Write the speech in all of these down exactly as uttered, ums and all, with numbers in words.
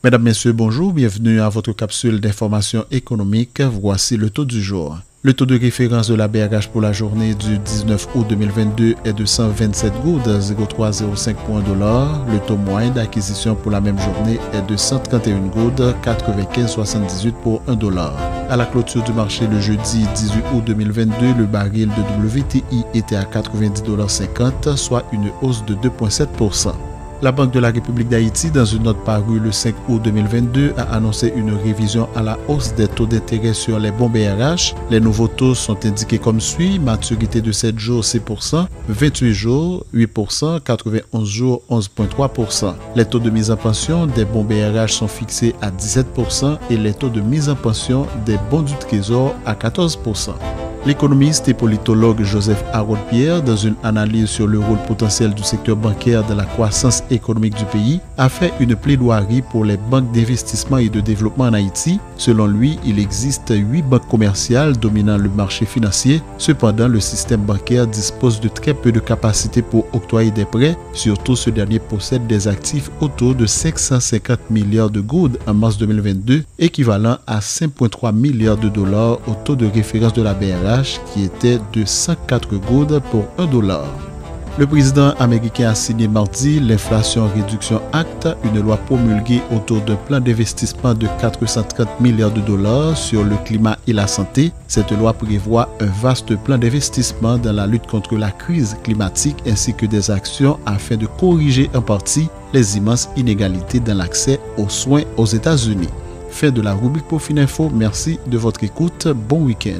Mesdames, Messieurs, bonjour, bienvenue à votre capsule d'information économique. Voici le taux du jour. Le taux de référence de la B R H pour la journée du dix-neuf août deux mille vingt-deux est de cent vingt-sept goudes, zéro trois zéro cinq pour un dollar. Le taux moyen d'acquisition pour la même journée est de cent trente et un goudes, quatre-vingt-quinze soixante-dix-huit pour un dollar. À la clôture du marché le jeudi dix-huit août deux mille vingt-deux, le baril de W T I était à quatre-vingt-dix dollars cinquante, soit une hausse de deux virgule sept pour cent. La Banque de la République d'Haïti, dans une note parue le cinq août deux mille vingt-deux, a annoncé une révision à la hausse des taux d'intérêt sur les bons B R H. Les nouveaux taux sont indiqués comme suit: maturité de sept jours six pour cent, vingt-huit jours huit pour cent, quatre-vingt-onze jours onze virgule trois pour cent. Les taux de mise en pension des bons B R H sont fixés à dix-sept pour cent et les taux de mise en pension des bons du Trésor à quatorze pour cent. L'économiste et politologue Joseph Harold-Pierre, dans une analyse sur le rôle potentiel du secteur bancaire dans la croissance économique du pays, a fait une plaidoirie pour les banques d'investissement et de développement en Haïti. Selon lui, il existe huit banques commerciales dominant le marché financier. Cependant, le système bancaire dispose de très peu de capacité pour octroyer des prêts. Surtout, ce dernier possède des actifs autour de cinq cent cinquante milliards de goudes en mars deux mille vingt-deux, équivalent à cinq virgule trois milliards de dollars au taux de référence de la B R H, qui était de cent quatre goudes pour un dollar. Le président américain a signé mardi l'Inflation Réduction Act, une loi promulguée autour d'un plan d'investissement de quatre cent trente milliards de dollars sur le climat et la santé. Cette loi prévoit un vaste plan d'investissement dans la lutte contre la crise climatique ainsi que des actions afin de corriger en partie les immenses inégalités dans l'accès aux soins aux États-Unis. Fin de la rubrique Profin Info. Merci de votre écoute. Bon week-end.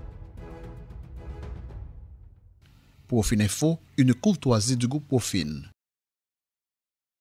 Profin Info, une courtoisie du groupe Profin.